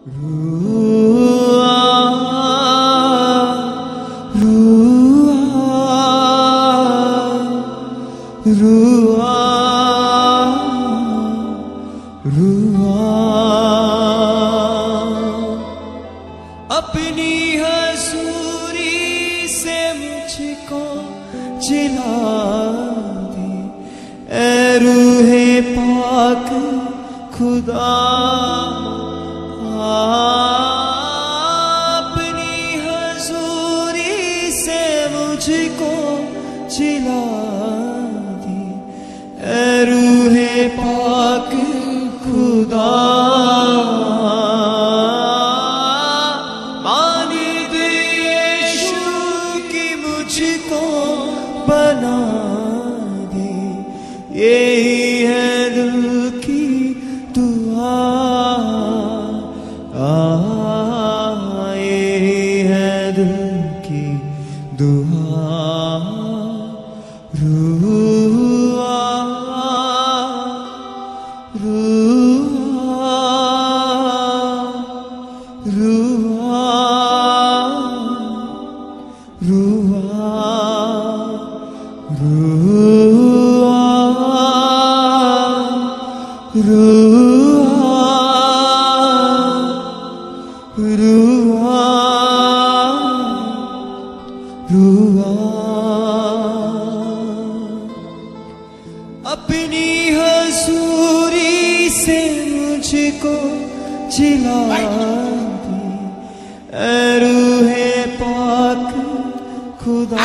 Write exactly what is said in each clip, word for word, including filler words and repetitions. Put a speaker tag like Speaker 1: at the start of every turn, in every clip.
Speaker 1: अपनी हजूरी से मुझको जिला दे, ऐ रूहे पाक खुदा। अपनी हजूरी से मुझको जिला दे, ऐ रूहे पाक खुदा। बना दे, यही है दिल की दुआ। आ यही है दिल की दुआ। रूआ रूआ रूआ रूआ रूआ रूआ रूआ। अपनी हजूरी से मुझको जिला दे, ऐ रूहे पाक खुदा।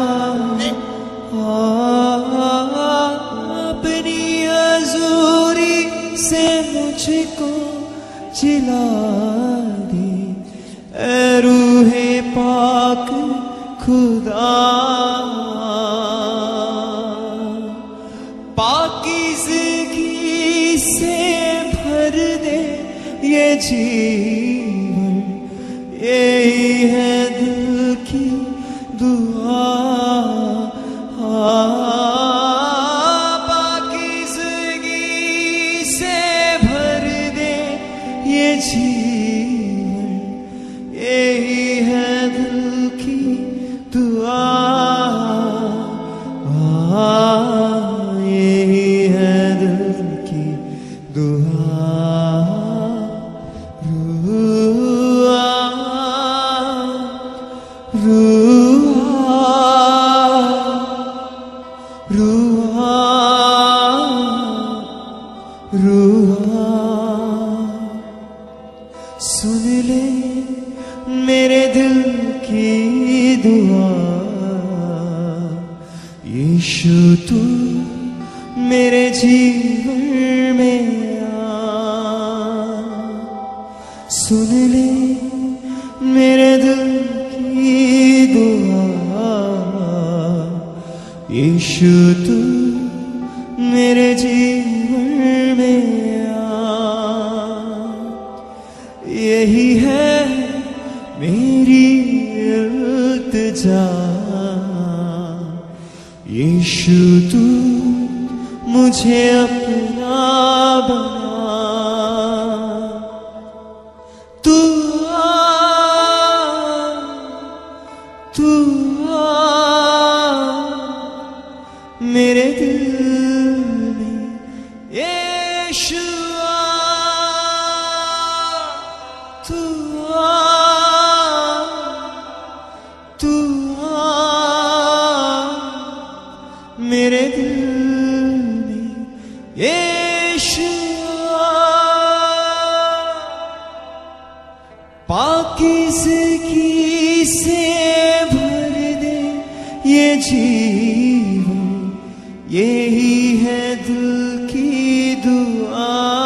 Speaker 1: अपनी हजूरी से मुझको जिला दे, ऐ रूहे पाक खुदा। पाकीज़गी से भर दे ये जीवन, यही है दिल की दुआ। पाकीज़गी से भर दे ये जीवन, यही है दिल की दुआ। यही है दिल की दुआ। रूआ रूआ रूआ रूआ। सुन ले मेरे दिल की दुआ, यीशु तू मेरे जीवन में आ। सुन ले मेरे दिल की दुआ, यीशु तू मेरे जीवन में आ। यही है मेरी इल्तिजा, यीशु तू मुझे अपना बना। तू आ तू आ मेरे दिल में, यीशु आ। तू आ तू आ मेरे दिल में, यीशु आ। पाकीज़गी से भर दे ये जीवन, यही है दिल की दुआ।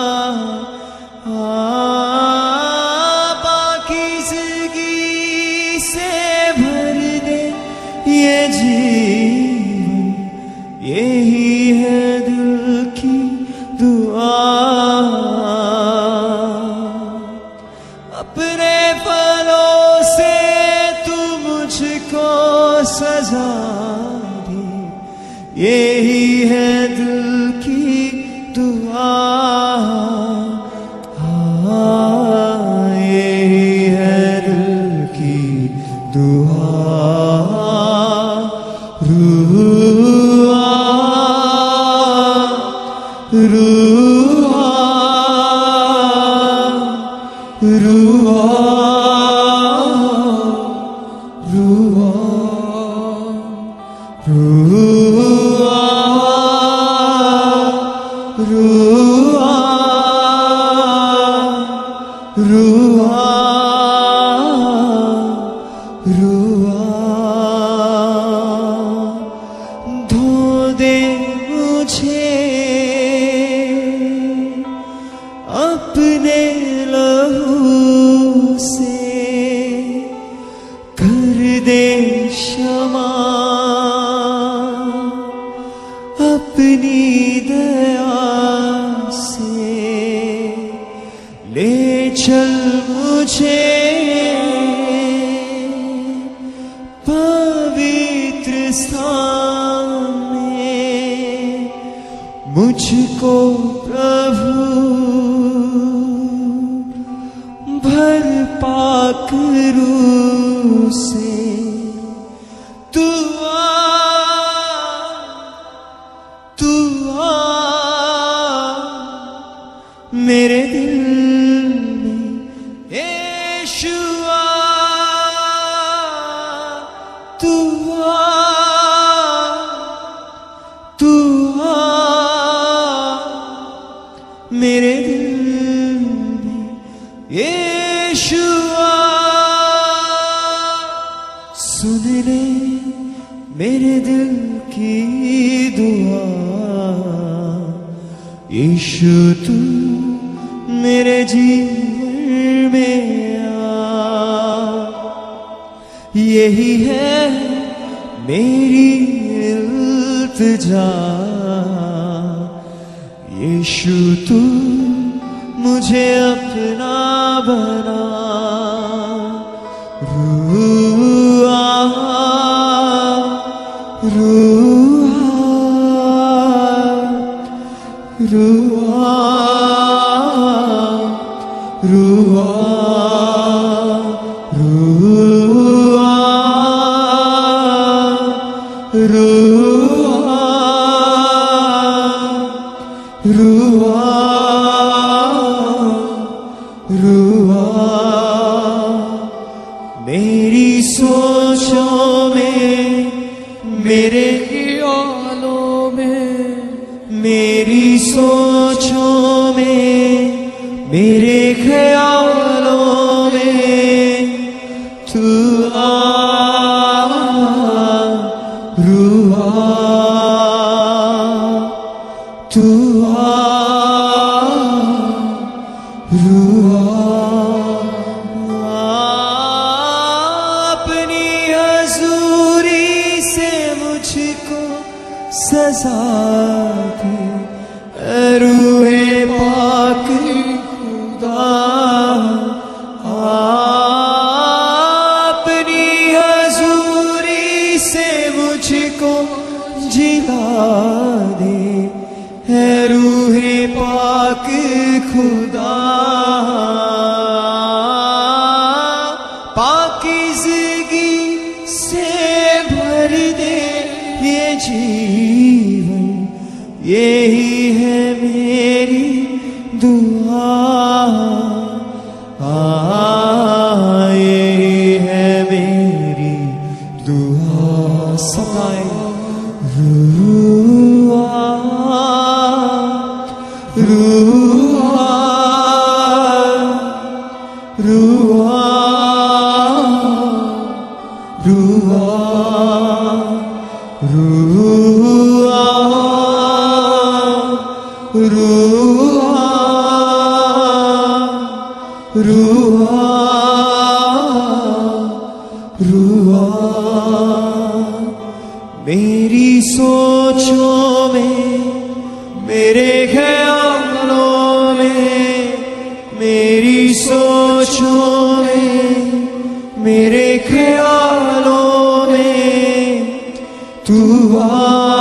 Speaker 1: पाकीज़गी से भर दे ये जीवन, यही है दिल की दुआ। अपने फलों से तू मुझको सजा दे, यही है दिल की दुआ। हाँ रुआ रुआ रुआ रुआ रुआ रुआ धो दे मुझे अपने लहू से, कर दे क्षमा अपनी दया से, ले चल मुझे पवित्र स्थान में, मुझको प्रभु भर पाक रूह से तू आ, तू आ मेरे दिल में, यीशुआ तू आ, तू आ मेरे दिल में, यीशुआ सुन ले मेरे दिल की दुआ, यीशु तू मेरे जीवन में आ, यही है मेरी इल्तिजा, यीशु तू मुझे अपना बना, रुआ रुआ रुआ रुआ रुआ रुआ रुआ रुआ मेरी सोचों में, मेरे ख्यालों में, मेरी सोचों में, मेरे ख्यालों में तू आ, रुआ तू आ, रुआ अपनी हजूरी से मुझको सजा दे, रूहे पाक खुदा, अपनी हजूरी से मुझको जिला दे, है रूहे पाक खुदा, पाकीज़गी से भर दे ये जीवन, यही है मेरी दुआ, आ यही है मेरी दुआ, सदाए रुआ रुआ रुआ रुआ रुआ रुआ रुआ रुआ मेरी सोचों में, मेरे ख्यालों में, मेरी सोचों में, मेरे ख्यालों में तू आ,